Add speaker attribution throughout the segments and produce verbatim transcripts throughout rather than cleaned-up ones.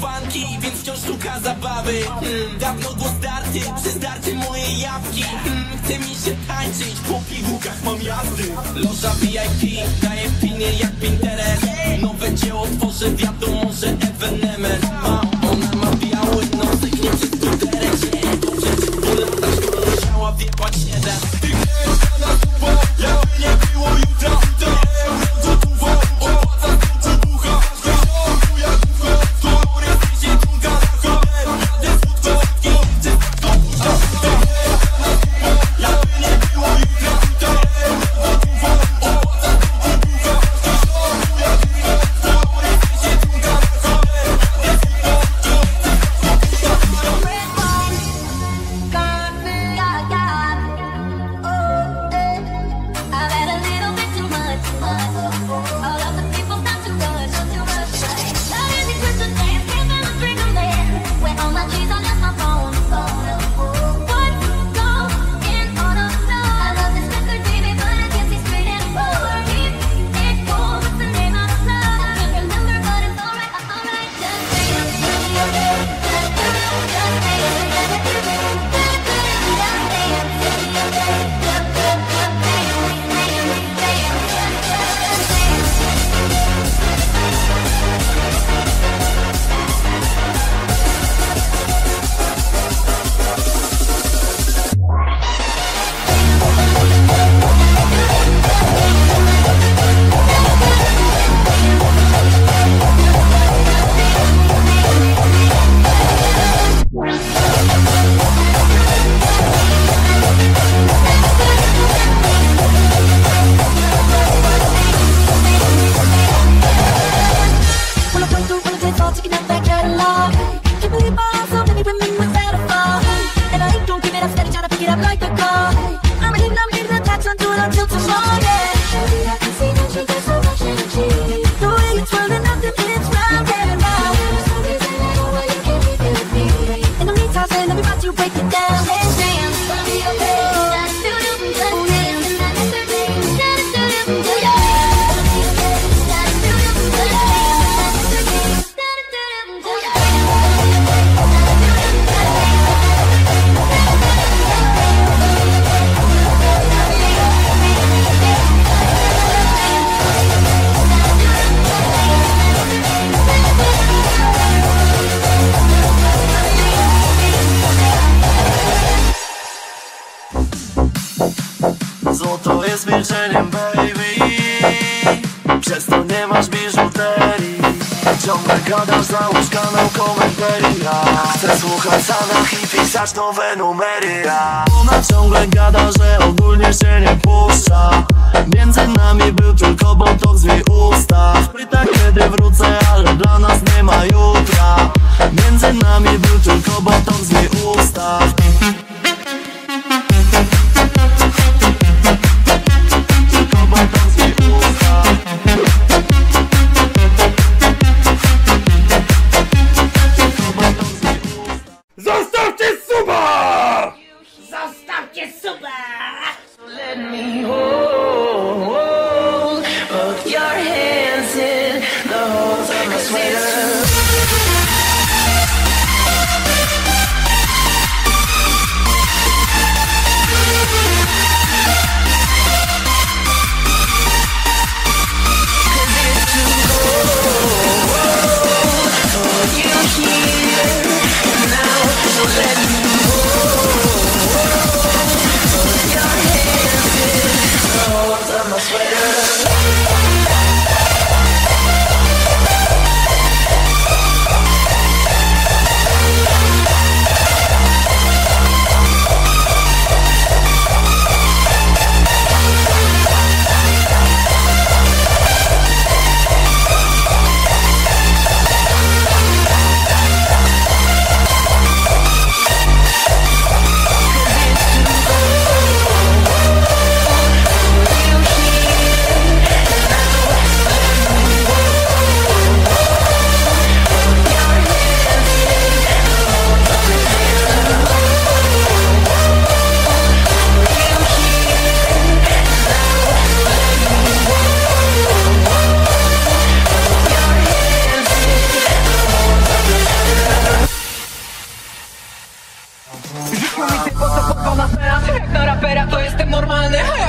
Speaker 1: funky, więc wciąż szuka zabawy. hmm, Dawno głos darty, przezdarty moje jawki. hmm, Chce mi się tańczyć, po pigułkach mam jazdy. Loża V I P, daje pinie jak Pinterest. Nowe dzieło tworzę, wiadomo, że ewenement. Ma, ona ma biały nosek, nie przez tuterek. Nie, to przecież po latach szkoły musiała wjebać jeden. Ty nie na suba, jakby nie było jutra. Ty nie urodzotówą, opłaca z tą bucha. Buja ducha, to jest się tunka na choler. Jadę z wódką, idźcie z tą bucha. Ty nie na suba, jakby nie było jutra. Ty nie urodzotówą, opłaca z tą bucha. Buja ducha, to jest się tunka na choler. Jadę z wódką,
Speaker 2: Złoto jest milczeniem, baby. Przez to nie masz biżuterii. Ciągle gadasz, załóż kanał komenteria. Chcę słuchać Sanach i pisać nowe numery. Ona ciągle gada, że ogólnie się nie puszcza. Między nami był tylko botox w jej ustach. Pyta kiedy wrócę, ale dla nas nie ma jutra. Między nami był tylko botox w jej ustach.
Speaker 3: Zostawcie suba!
Speaker 4: Zostawcie suba!
Speaker 2: Let me hold, hold your hands in the holes of my sweater.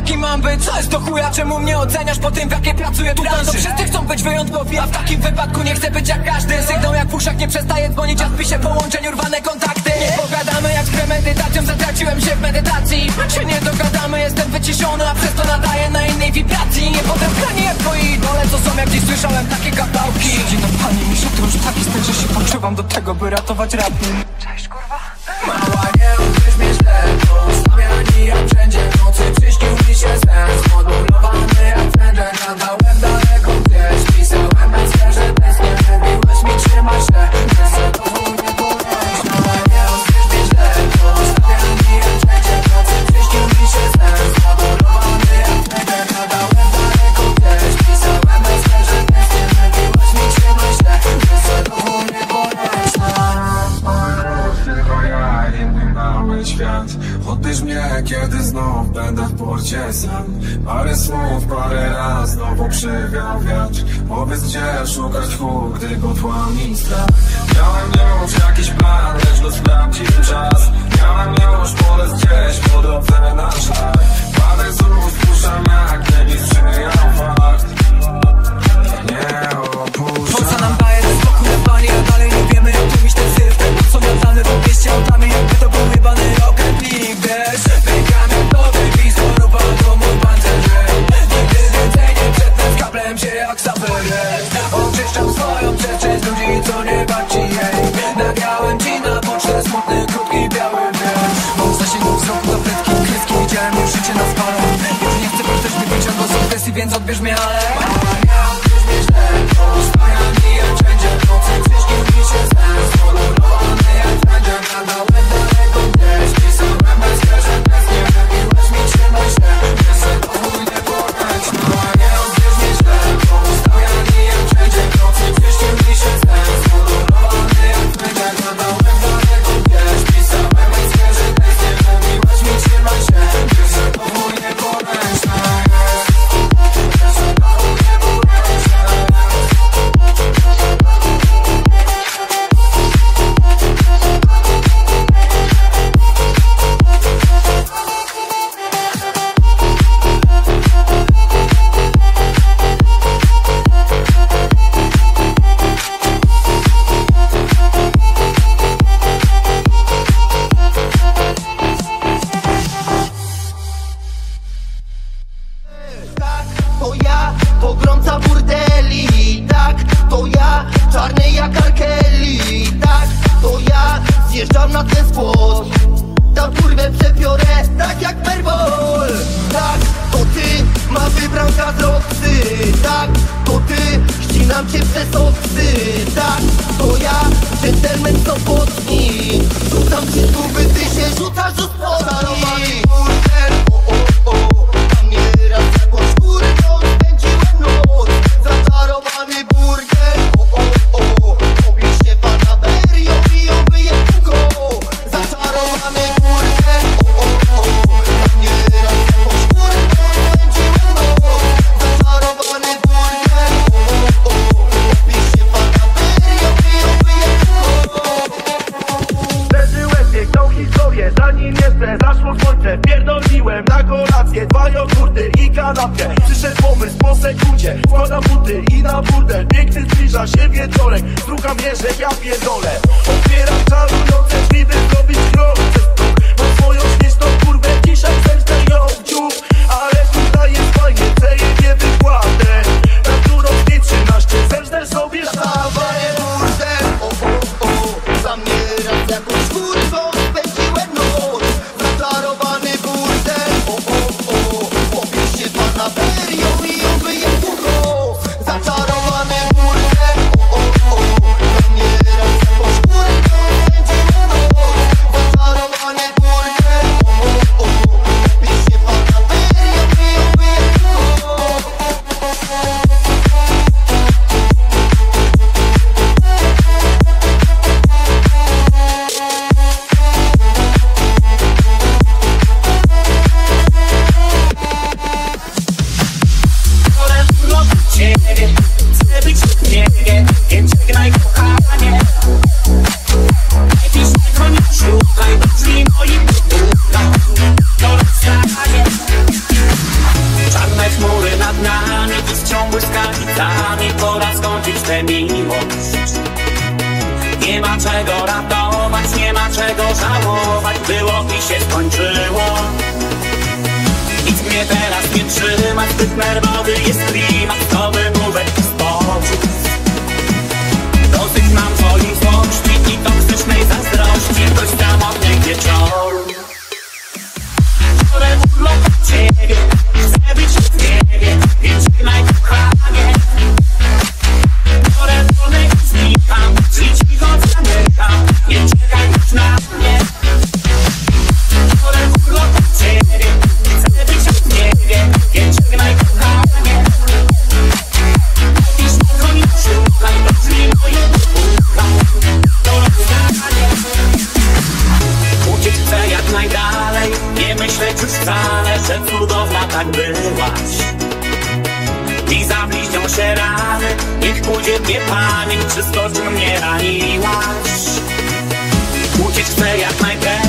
Speaker 5: jaki mam być? Co jest do chuja? Czemu mnie oceniasz po tym, w jakie pracuję tu branży? To wszyscy chcą być wyjątkowi, a w takim wypadku nie chcę być jak każdy. Sygnał jak w uszach nie przestaje dzwonić, a w spisie połączeń urwane kontakty. Nie pogadamy jak z premedytacją, zatraciłem się w medytacji. Się nie dogadamy, jestem wyciszony, a przez to nadaję na innej wibracji. Nie potępiani jak twoi idole, co są jak dziś słyszałem takie kawałki. Siedzi na pani, mi się to już taki styl, że się poczuwam do tego, by ratować rap. Cześć kurwa.
Speaker 6: Mała, nie odbierz mnie źle, postawiani jak wszędzie w nocy przyśnił mi się sen, zmodulowany jak wszędzie, nadałem daleko gdzieś. Pisałem męskie, że tęsknię, mówiłeś mi trzymaj się, że se to nie powiesz. Mała, nie odbierz mnie źle, postawiani jak wszędzie w nocy przyśnił mi się sen, zmodulowany jak wszędzie, nadałem daleko gdzieś. Pisałem męskie, że tęsknię, mówiłeś mi trzymaj się, że se to nie powiesz. Tylko ja, inny mały świat. Odbierz mnie, kiedy znów będę w porcie sam. Parę słów, parę raz, znowu przywiał wiatr. Powiedz, gdzie szukać tchu, gdy go tłami strach. Miałem już jakiś plan, lecz go sprawdził czas. Miałem już pole gdzieś po drodze na szlak. Parę słów puszczam, jak nie mi sprzyjał fakt. Nie opuszczam.
Speaker 5: Po co nam daje spokój na planie, a dalej nie wiemy jak tłumić ten syf. Ten co miotany w obieście autami, jakby to był jebany rocketnik, wiesz. Pękam jak nowy pis, choroba to mój pancerze. Nigdy więcej nie przetnę z kablem się jak saperek. Oczyszczam swoją przestrzeń z ludzi, co nie baci jej. Nagrałem ci na pocztę smutny, krótki, biały wiersz. Bo w zasięgu wzroku tabletki, kreski, widziałem już życie na spalę. Już nie chcę być też nie wyciągał z agresji, więc odbierz mnie, ale postawiani jak wszędzie w nocy przyśnił mi się sen, zmodulowany jak wszędzie, nadałem daleko gdzieś. Pisałem męskie, że tęsknię, mówiłeś mi trzymaj się, że se to chuj nie powiesz. No a nie odbierz mnie źle, postawiani jak wszędzie w nocy przyśnił mi się sen, zmodulowany jak wszędzie, nadałem daleko gdzieś. Pisałem męskie, że tęsknię, mówiłeś mi trzymaj się, że se to chuj nie powiesz.
Speaker 7: Zjeżdżam na ten spot, tam kurwę przepiorę, tak jak Perbol. Tak, to ty, ma wybranka z roksy. Tak, to ty, ścinam cię przez oksy. Tak, to ja, dżentelmen z Sopocki. Rzucam ci zguby, ty się rzucasz do spodni. O, o, o, tam nieraz jakąś kurwą spędziłem noc. Zaczarowany burger, o, o, o, pobierz się Fanaberio i obyje puko. Zaczarowany burger, o, o, o, tam nieraz jakąś kurwą spędziłem noc. Zaczarowany burger, o, o, o, pobierz się Fanaberio i obyje puko.
Speaker 3: Przeżyłem piękną historię, zanim jeszcze zaszło słońce. Pierdoliłem na kolację dwa jogurty i kanapkę. Przyszedł pomysł po sekundzie, wkładam buty i na burdel. Piękny zbliża się wieczorek, struka mnie, że ja pierdolę. Otwieram czarujące drzwi, by zrobić krok przez próg. Mam swoją śmieszną kurwę, dzisiaj zemstę ją w dziób. Ale kurwa jest fajnie, ceję nie wykładę. Na którą dnie trzynaście, zemstę sobie
Speaker 7: Zaczarowany burger, o, o, o, za mnie raz jakąś kurwą spędziłem noc. Zaczarowany burger, o, o, o, pobierz się Fanaberio i obyje puko. Zaczarowany burger, o, o, o, za mnie raz jakąś kurwą spędziłem noc. Zaczarowany
Speaker 8: ma czego ratować, nie ma czego żałować. Było i się skończyło. Nic mnie teraz nie trzyma, zbyt nerwowy jest klimat. To wymówek spoczu. Dosyć mam twojej złości i toksycznej zazdrości. Dość samotnych wieczorów. Biorę urlop od ciebie, chcę być w niebie, więc żegnaj kochanie. Biorę wolny i znikam, żyć cicho zamykam, nie czekaj już na mnie. Biorę urlop od ciebie, chcę być w niebie, więc żegnaj kochanie. Pisz na koń, słuchaj, do drzwi moje ucha, to rozstanie. Uciec chcę jak najdalej, nie myśleć już wcale, że cudowna tak byłaś. I zabliźnią się rany, niech pójdzie mnie pamięć, czy skoczy mnie raniłaś. Uciec chcę jak najpierw